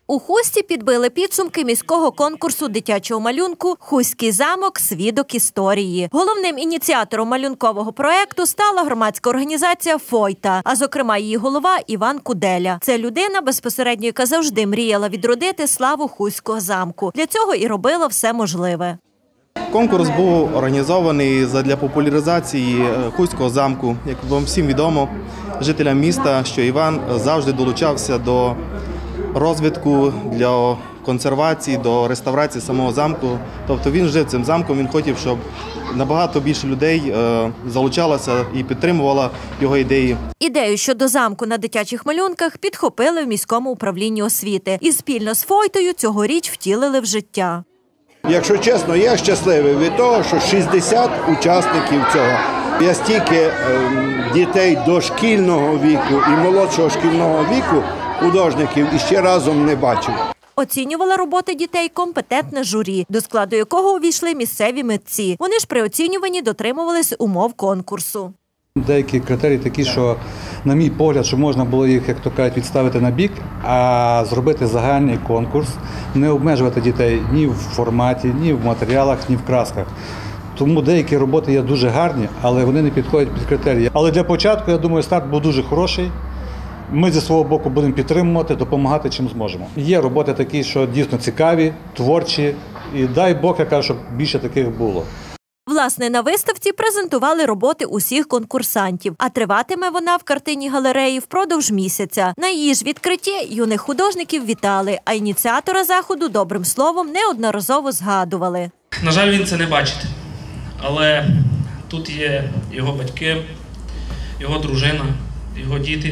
У Хусті підбили підсумки міського конкурсу дитячого малюнку «Хуський замок. Свідок історії». Головним ініціатором малюнкового проєкту стала громадська організація «Фойта», а зокрема її голова Іван Куделя. Це людина, безпосередньо, яка завжди мріяла відродити славу Хуського замку. Для цього і робила все можливе. Конкурс був організований для популяризації Хуського замку. Як вам всім відомо, жителям міста, що Іван завжди долучався до розвитку, для консервації, до реставрації самого замку. Тобто він жив цим замком, він хотів, щоб набагато більше людей залучалося і підтримувало його ідеї. Ідею щодо замку на дитячих малюнках підхопили в міському управлінні освіти і спільно з Фойтою цьогоріч втілили в життя. Якщо чесно, я щасливий від того, що 60 учасників цього. Я стільки дітей дошкільного віку і молодшого шкільного віку художників іще разом не бачив. Оцінювала роботи дітей компетентне журі, до складу якого увійшли місцеві митці. Вони ж при оцінюванні дотримувалися умов конкурсу. Деякі критерії такі, що, на мій погляд, що можна було їх, як то кажуть, відставити на бік, а зробити загальний конкурс, не обмежувати дітей ні в форматі, ні в матеріалах, ні в красках. Тому деякі роботи є дуже гарні, але вони не підходять під критерії. Але для початку, я думаю, старт був дуже хороший. Ми зі свого боку будемо підтримувати, допомагати чим зможемо. Є роботи такі, що дійсно цікаві, творчі, і дай Бог, я кажу, щоб більше таких було. Власне, на виставці презентували роботи усіх конкурсантів, а триватиме вона в картині-галереї впродовж місяця. На її ж відкритті юних художників вітали, а ініціатора заходу добрим словом неодноразово згадували. На жаль, він це не бачить, але тут є його батьки, його дружина, його діти.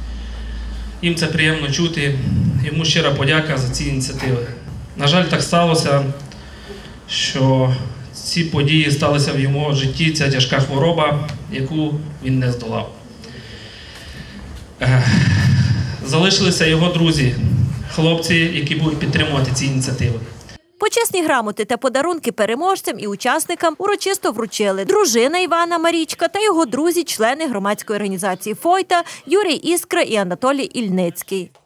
Їм це приємно чути, йому щира подяка за ці ініціативи. На жаль, так сталося, що ці події сталися в його житті, ця тяжка хвороба, яку він не здолав. Залишилися його друзі, хлопці, які будуть підтримувати ці ініціативи. Почесні грамоти та подарунки переможцям і учасникам урочисто вручили дружина Івана Марічка та його друзі, члени громадської організації «Фойта» Юрій Іскра і Анатолій Ільницький.